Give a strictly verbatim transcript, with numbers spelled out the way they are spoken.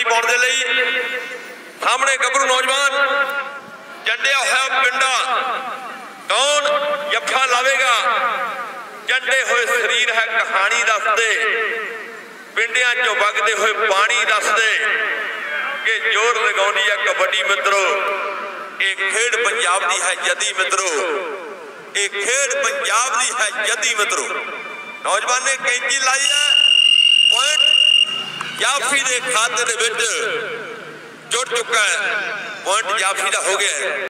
कबड्डी पाउण दे लई सामने गभरू नौजवान जंडिया होया पिंडा कौन जफ्फा लावेगा। जंडे हुए शरीर है कहानी दसदे पिंडियां चों वगदे हुए पानी दसदे कि जोर लगाउंदी है कबड्डी मित्रों। ये खेड पंजाब दी है जदी मित्रों, ये खेड पंजाब दी है जदी मित्रों। नौजवान ने कैंची लाई है पॉइंट जाफी दे खाते दे विच जुड़ चुका है। पॉइंट जाफी दा हो गया है।